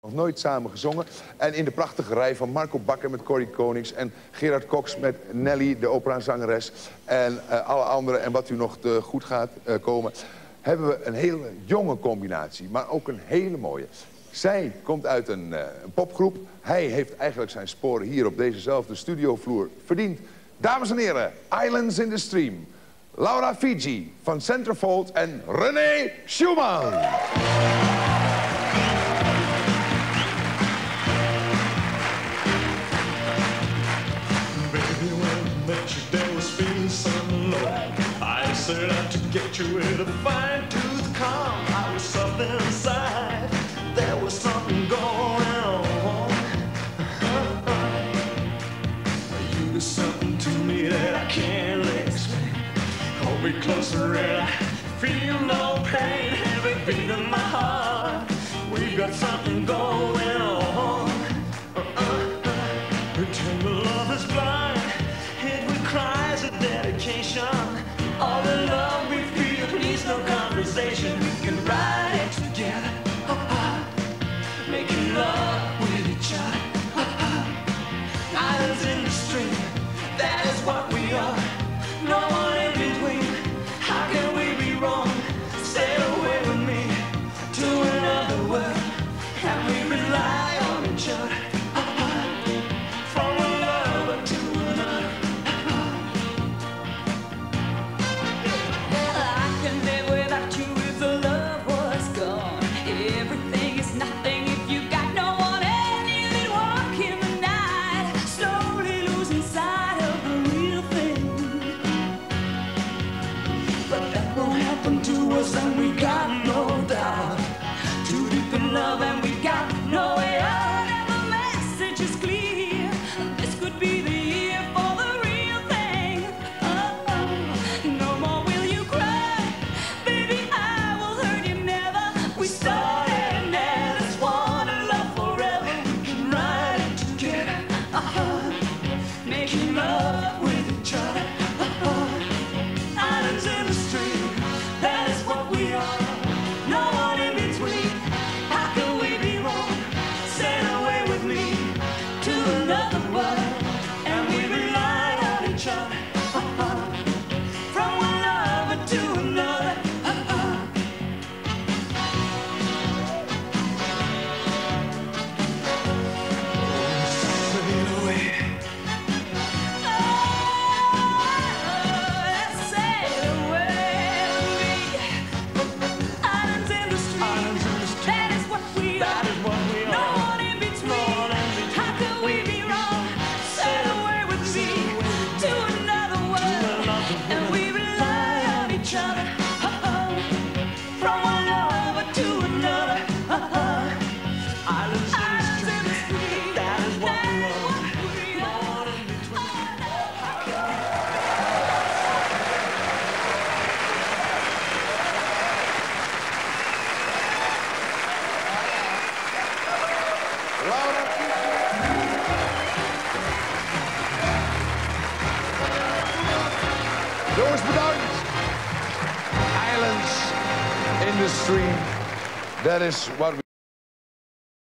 Nog nooit samen gezongen. En in de prachtige rij van Marco Bakker met Corrie Konings... en Gerard Cox met Nelly, de operazangeres... en alle anderen, en wat u nog te goed gaat komen... hebben we een hele jonge combinatie, maar ook een hele mooie. Zij komt uit een popgroep. Hij heeft eigenlijk zijn sporen hier op dezezelfde studiovloer verdiend. Dames en heren, Islands in the Stream. Laura Fiji van Centerfold en René Schumann. Set out to get you with a fine-tooth comb. I was something inside. There was something going on. You did something to me that I can't explain. Hold me closer and I feel no pain. Every beat of my heart, we've got something going on. Pretend the love is blind. It requires a dedication. All the love we feel needs no conversation. We can ride it together, making love with each other. Islands in the stream, that is what we are. No one in between. How can we be wrong? Stay away with me to another world, and we rely on each other. From one lover to another. And we got no doubt, too deep in love and we got no way out. And the message is clear, this could be the year for the real thing. No more will you cry, baby, I will hurt you never. We started and just wanna love forever. We can ride it together, making love with each other. Islands in the stream, that is what we are. No one in between. How can we be wrong? Sail away with me to another world, and we rely on each other. From one lover to another. Sail away. Jongens, bedankt. Islands in the Stream. That is what we